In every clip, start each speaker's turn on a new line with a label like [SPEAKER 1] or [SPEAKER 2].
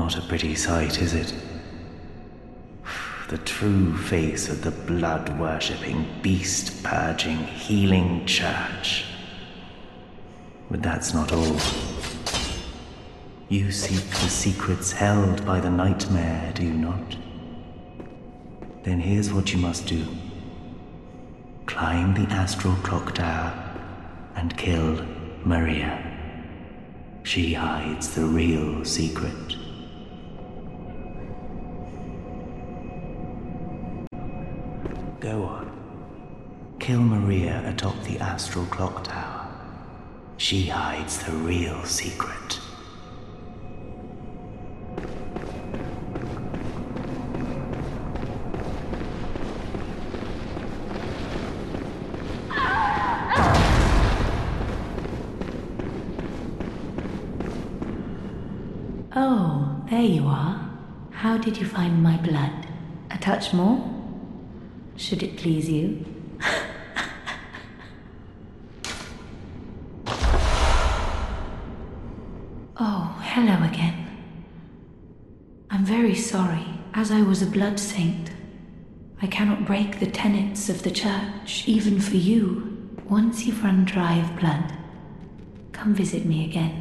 [SPEAKER 1] Not a pretty sight, is it? The true face of the blood-worshipping, beast-purging, healing church. But that's not all. You seek the secrets held by the nightmare, do you not? Then here's what you must do. Climb the astral clock tower and kill Maria. She hides the real secret. Go on. Kill Maria atop the astral clock tower. She hides the real secret.
[SPEAKER 2] Oh, there you are. How did you find my blood? A touch more? Should it please you? Oh, hello again. I'm very sorry, as I was a blood saint. I cannot break the tenets of the church, even for you. Once you've run dry of blood, come visit me again.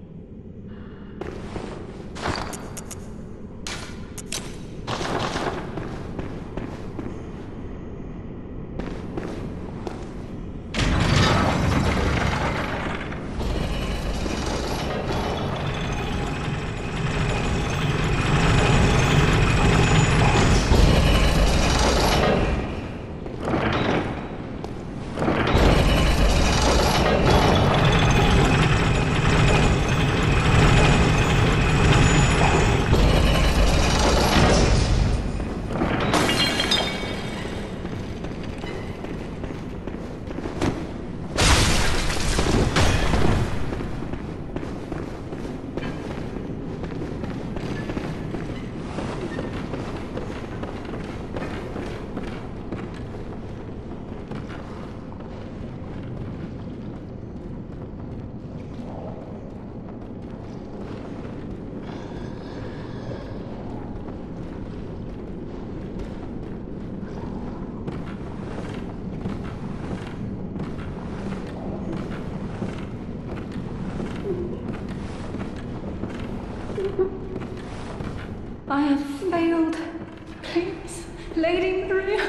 [SPEAKER 2] I have failed. Please, Lady Maria.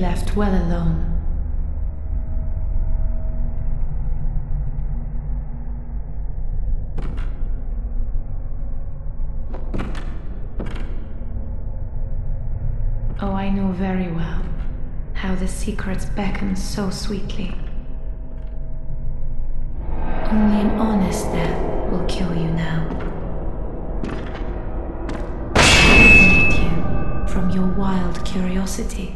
[SPEAKER 2] left well alone. Oh, I know very well how the secrets beckon so sweetly. Only an honest death will kill you now. Eliminate you from your wild curiosity.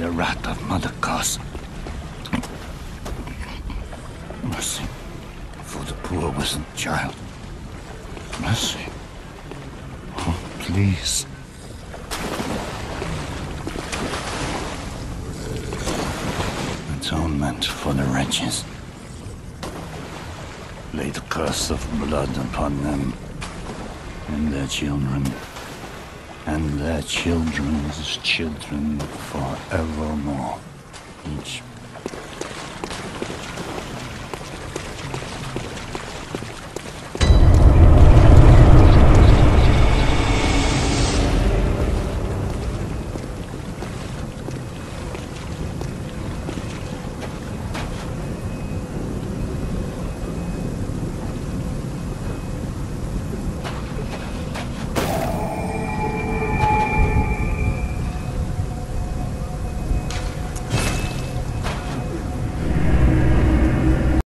[SPEAKER 3] the wrath of Mother Goss. Mercy for the poor wizened child. Mercy. Oh, please. Atonement for the wretches. Lay the curse of blood upon them and their children and their children's children forevermore. Each